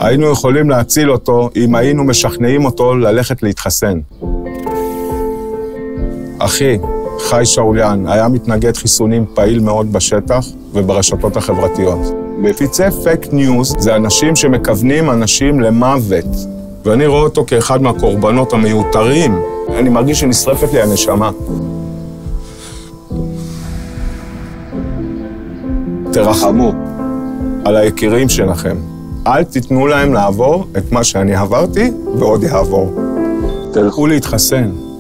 היינו יכולים להציל אותו אם היינו משכנעים אותו ללכת להתחסן. אחי, חי שאוליאן, היה מתנגד חיסונים פעיל מאוד בשטח וברשתות החברתיות. מפיצי פייק ניוז זה אנשים שמכוונים אנשים למוות. ואני רואה אותו כאחד מהקורבנות המיותרים. אני מרגיש שנשרפת לי הנשמה. תרחמו על היקירים שלכם. אל תיתנו להם לעבור את מה שאני עברתי ועוד יעבור. תלכו להתחסן.